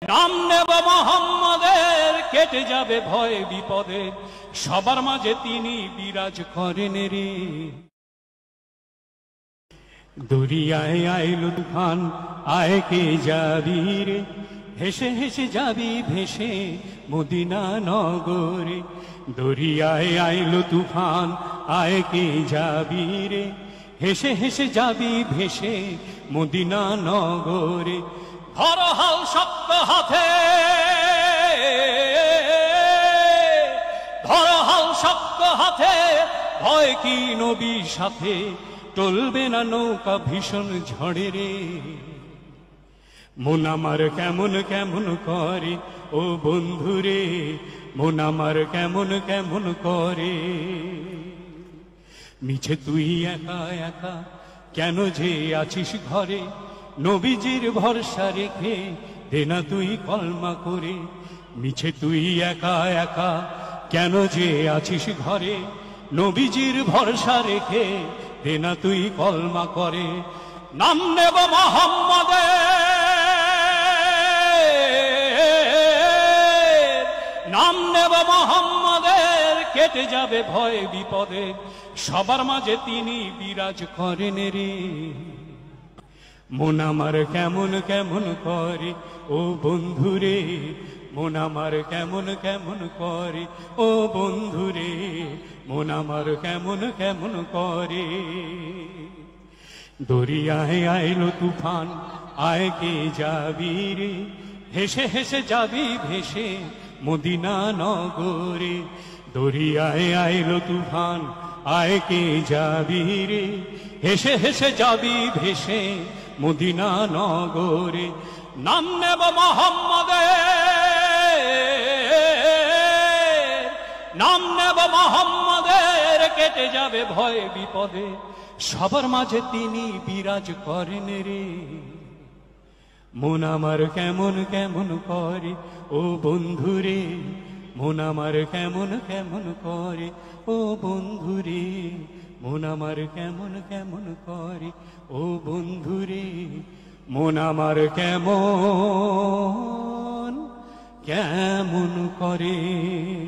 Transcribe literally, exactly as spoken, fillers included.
নাম নেব মোহাম্মদের, কেটে যাবে ভয় বিপদে, সবার মাঝে তিনি বিরাজ করেন রে। দরিয়ায় আইল তুফান, আয় কে যাবি রে, হেসে হেসে যাবি ভেসে মদিনা নগরে। দরিয়ায় আইল তুফান, আয় কে যাবি রে, হেসে হেসে যাবি ভেসে মদিনা নগরে। ধর হাল শক্ত হাতে, ধর হাল শক্ত হাতে, ভয় কি নবীর সাথে, টলবে না নৌকা ভীষণ ঝড়ে রে। মন আমার কেমন কেমন করে ও বন্ধুরে, মন আমার কেমন কেমন করে। মিছে তুই একা একা কেন যে আছিস ঘরে, নবীজির ভরসা রেখে দে না তুই কলমা করে। মিছে তুই একা একা কেন যে আছিস ঘরে, নবীজির ভরসা রেখে দে না তুই কলমা করে। নাম নেব মোহাম্মদের, নাম নেব মোহাম্মদের, কেটে যাবে ভয় বিপদে, সবার মাঝে তিনি বিরাজ করেন রে। মন আমার কেমন কেমন করে ও বন্ধুরে, মন আমার কেমন কেমন করে ও বন্ধুরে, মন আমার কেমন কেমন করে। দরিয়ায় আইল তুফান, আয় কে যাবি রে, হেসে হেসে যাবি ভেসে মদিনা নগরে। দরিয়ায় আইল তুফান, আয় কে যাবি রে, হেসে হেসে যাবি ভেসে মদিনা নগরে। নাম নেব মোহাম্মদের, নাম নেব মোহাম্মদের, কেটে যাবে ভয় বিপদে, সবার মাঝে তিনি বিরাজ করেন রে। মন আমার কেমন কেমন করে ও বন্ধুরে, মন আমার কেমন কেমন করে ও বন্ধুরে, মন আমার কেমন কেমন করে ও বন্ধুরে, মন আমার কেমন কেমন করে।